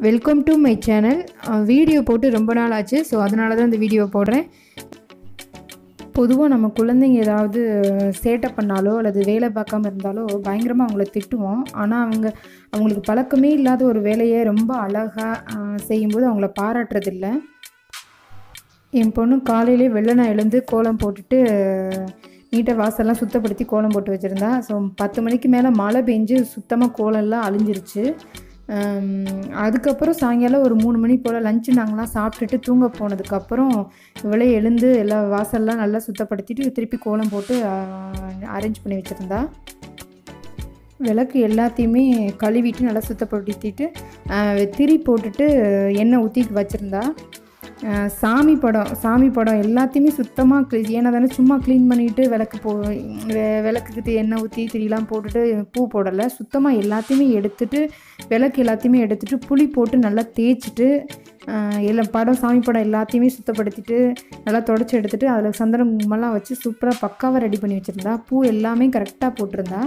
Welcome to my channel. Video போட்டு ரொம்ப நாள் ஆச்சு. ஸோ அதனால தான் இந்த வீடியோ போடுறேன். பொதுவாக நம்ம குழந்தைங்க ஏதாவது சேட்டை பண்ணாலோ அல்லது வேலை பார்க்காம இருந்தாலோ பயங்கரமாக அவங்கள திட்டுவோம். ஆனால் அவங்களுக்கு பழக்கமே இல்லாத ஒரு வேலையை ரொம்ப அழகாக செய்யும்போது அவங்கள பாராட்டுறதில்ல. என் பொண்ணு காலையிலே வெள்ளனை எழுந்து கோலம் போட்டுட்டு நீட்டாக வாசல்லாம் சுத்தப்படுத்தி கோலம் போட்டு வச்சுருந்தா. ஸோ 10 மணிக்கு மேலே மழை பெஞ்சு சுத்தமாக கோலம்லாம் அழிஞ்சிருச்சு. அதுக்கப்புறம் சாயங்காலம் ஒரு 3 மணி போல் லஞ்சு நாங்களாம் சாப்பிட்டுட்டு தூங்க போனதுக்கப்புறம் இவளே எழுந்து எல்லா வாசல்லாம் நல்லா சுத்தப்படுத்திட்டு திருப்பி கோலம் போட்டு அரேஞ்ச் பண்ணி வச்சுருந்தா. விளக்கு எல்லாத்தையுமே கழுவிட்டு நல்லா சுத்தப்படுத்திட்டு திரி போட்டுட்டு எண்ணெய் ஊற்றி வச்சுருந்தா. சாமி படம் எல்லாத்தையுமே சுத்தமாக ஏன்னா தானே சும்மா க்ளீன் பண்ணிவிட்டு விளக்குக்கு எண்ணெய் ஊற்றி திரிலாம் போட்டுட்டு பூ போடலை. சுத்தமாக எல்லாத்தையுமே எடுத்துகிட்டு விளக்கு எல்லாத்தையுமே எடுத்துகிட்டு புளி போட்டு நல்லா தேய்ச்சிட்டு சாமி படம் எல்லாத்தையுமே சுத்தப்படுத்திட்டு நல்லா தொடச்சி எடுத்துகிட்டு அதில் சந்தனம் குங்குமம்லாம் வச்சு சூப்பராக பக்காவாக ரெடி பண்ணி வச்சுருந்தா. பூ எல்லாமே கரெக்டாக போட்டிருந்தா.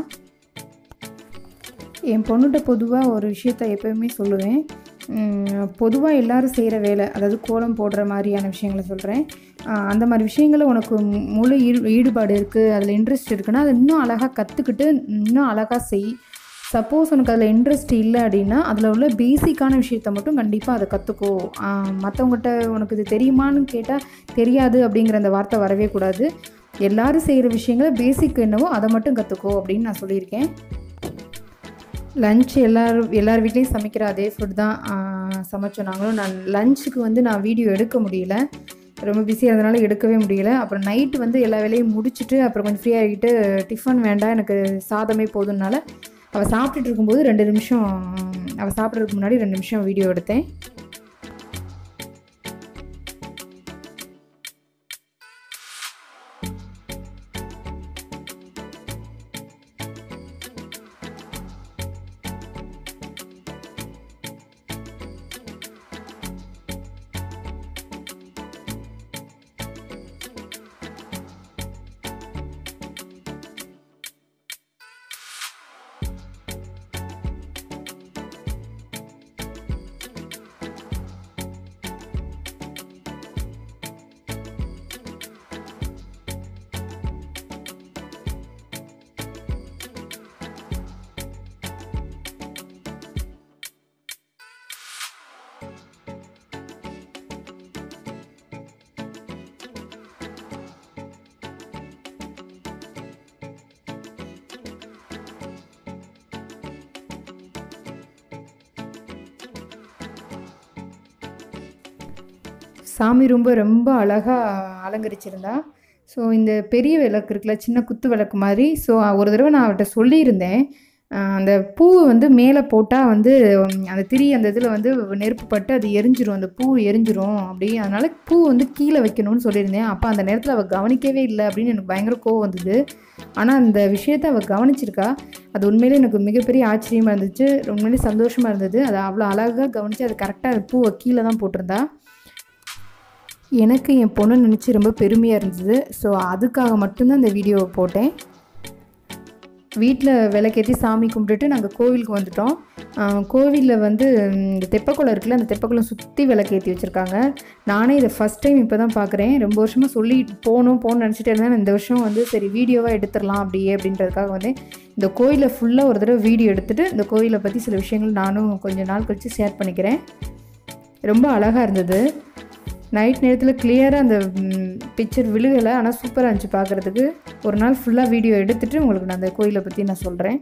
என் பொண்ணுகிட்ட பொதுவாக ஒரு விஷயத்த எப்போயுமே சொல்லுவேன். பொதுவாக எல்லோரும் செய்கிற வேலை, அதாவது கோலம் போடுற மாதிரியான விஷயங்களை சொல்கிறேன். அந்த மாதிரி விஷயங்களில் உனக்கு முழு ஈடுபாடு இருக்குது, அதில் இன்ட்ரெஸ்ட் இருக்குன்னா அதை இன்னும் அழகாக கற்றுக்கிட்டு இன்னும் அழகாக செய். சப்போஸ் உனக்கு அதில் இன்ட்ரெஸ்ட் இல்லை அப்படின்னா அதில் உள்ள பேசிக்கான விஷயத்த மட்டும் கண்டிப்பாக அதை கற்றுக்கோ. மற்றவங்ககிட்ட உனக்கு இது தெரியுமான்னு கேட்டால் தெரியாது அப்படிங்கிற அந்த வார்த்தை வரவே கூடாது. எல்லோரும் செய்கிற விஷயங்களை பேசிக் என்னவோ அதை மட்டும் கற்றுக்கோ அப்படின்னு நான் சொல்லியிருக்கேன். லன்ச் எல்லார் வீட்லேயும் சமைக்கிற அதே ஃபுட் தான் சமைச்சோம் நாங்களும். லஞ்சுக்கு நான் வீடியோ எடுக்க முடியல, ரொம்ப பிஸியாக இருந்தனால எடுக்கவே முடியல. அப்புறம் நைட்டு எல்லா வேலையும் முடிச்சுட்டு அப்புறம் கொஞ்சம் ஃப்ரீ ஆகிட்டு டிஃபன் வேண்டாம் எனக்கு சாதமே போதும்னால அவள் சாப்பிட்டுட்டு இருக்கும்போது 2 நிமிஷம் அவள் சாப்பிட்றதுக்கு முன்னாடி 2 நிமிஷம் வீடியோ எடுத்தேன். சாமி ரொம்ப அழகாக அலங்கரிச்சிருந்தா. ஸோ இந்த பெரிய விளக்கு இருக்குல்ல, சின்ன குத்து விளக்கு மாதிரி. ஸோ ஒரு தடவை நான் அவர்கிட்ட சொல்லியிருந்தேன், அந்த பூ மேலே போட்டால் அந்த திரி அந்த இதில் நெருப்பு பட்டு அது எரிஞ்சிரும், அந்த பூ எரிஞ்சிரும் அப்படி. அதனால் பூ கீழே வைக்கணும்னு சொல்லியிருந்தேன். அப்போ அந்த நேரத்தில் அவள் கவனிக்கவே இல்லை அப்படின்னு எனக்கு பயங்கர கோவம் வந்தது. ஆனால் அந்த விஷயத்தை அவள் கவனிச்சிருக்கா. அது உண்மையிலே எனக்கு மிகப்பெரிய ஆச்சரியமாக இருந்துச்சு, உண்மையிலே சந்தோஷமாக இருந்தது. அதை அவ்வளோ அழகாக கவனித்து அது கரெக்டாக பூவை கீழே தான் போட்டிருந்தா. எனக்கு என் பொண்ணு நினச்சி ரொம்ப பெருமையாக இருந்தது. ஸோ அதுக்காக மட்டும்தான் இந்த வீடியோவை போட்டேன். வீட்டில் விளக்கேற்றி சாமி கும்பிட்டுட்டு நாங்கள் கோவிலுக்கு வந்துட்டோம். கோவிலில் இந்த தெப்பக்குளம் இருக்குல்ல, அந்த தெப்பக்குளம் சுற்றி விளக்கேற்றி வச்சுருக்காங்க. நானே இதை ஃபஸ்ட் டைம் இப்போ தான் பார்க்குறேன். ரொம்ப வருஷமாக சொல்லி போகணும்னு நினச்சிட்டே இருந்தேன். இந்த வருஷம் சரி வீடியோவாக எடுத்துடலாம் அப்படின்றதுக்காக இந்த கோயிலை ஃபுல்லாக ஒரு தடவை வீடியோ எடுத்துகிட்டு இந்த கோயிலை பற்றி சில விஷயங்கள் நானும் கொஞ்சம் நாள் கழித்து ஷேர் பண்ணிக்கிறேன். ரொம்ப அழகாக இருந்தது. நைட் நேரத்தில் கிளியராக அந்த பிக்சர் விழுகலை, ஆனால் சூப்பராக இருந்துச்சு பார்க்குறதுக்கு. ஒரு நாள் ஃபுல்லாக வீடியோ எடுத்துகிட்டு உங்களுக்கு நான் அந்த கோயிலை பற்றி நான் சொல்கிறேன்.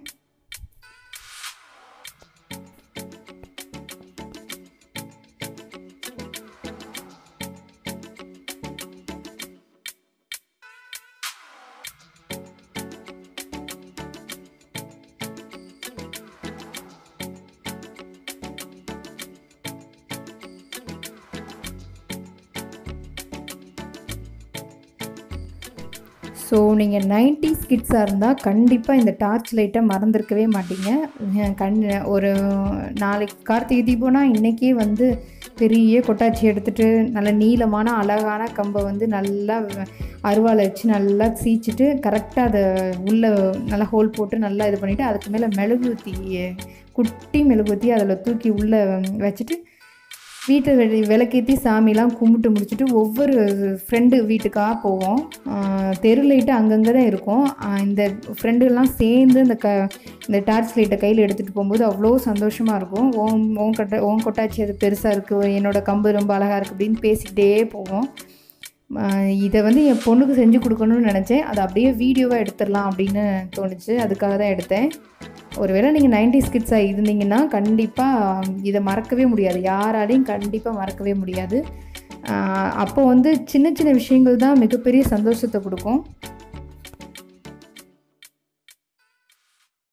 ஸோ நீங்கள் 90s கிட்ஸாக இருந்தால் கண்டிப்பாக இந்த டார்ச் லைட்டை மறந்துருக்கவே மாட்டீங்க. ஒரு நாளைக்கு கார்த்திகை தீபம்னா இன்றைக்கே பெரிய கொட்டாச்சி எடுத்துகிட்டு நல்ல நீளமான அழகான கம்பை நல்லா அருவாளை வச்சு நல்லா சீச்சிட்டு கரெக்டாக அதை உள்ளே நல்லா ஹோல் போட்டு நல்லா இது பண்ணிவிட்டு அதுக்கு மேலே மெழுகு ஊற்றி குட்டி மெழுகுவர்த்தி அதில் தூக்கி உள்ளே வச்சுட்டு வீட்டை விளக்கேற்றி சாமிலாம் கும்பிட்டு முடிச்சுட்டு ஒவ்வொரு ஃப்ரெண்டு வீட்டுக்காக போவோம். தெரு லைட்டு அங்கங்கே தான் இருக்கும். இந்த ஃப்ரெண்டுலாம் சேர்ந்து இந்த டார்ச் லைட்டை கையில் எடுத்துகிட்டு போகும்போது அவ்வளோ சந்தோஷமாக இருக்கும். ஓன் கொட்டாச்சி அது பெருசாக இருக்குது, என்னோடய கம்பு ரொம்ப அழகாக இருக்குது அப்படின்னு பேசிக்கிட்டே போவோம். இதை வந்து என் பொண்ணுக்கு செஞ்சு கொடுக்கணும்னு நினச்சேன். அதை அப்படியே வீடியோவாக எடுத்துடலாம் அப்படின்னு தோணுச்சு. அதுக்காக தான் எடுத்தேன். ஒருவேளை நீங்கள் 90s கிட்ஸாக இருந்தீங்கன்னா கண்டிப்பாக இதை மறக்கவே முடியாது, யாராலையும் கண்டிப்பாக மறக்கவே முடியாது. அப்போ வந்து சின்ன சின்ன விஷயங்கள் தான் மிகப்பெரிய சந்தோஷத்தை கொடுக்கும்.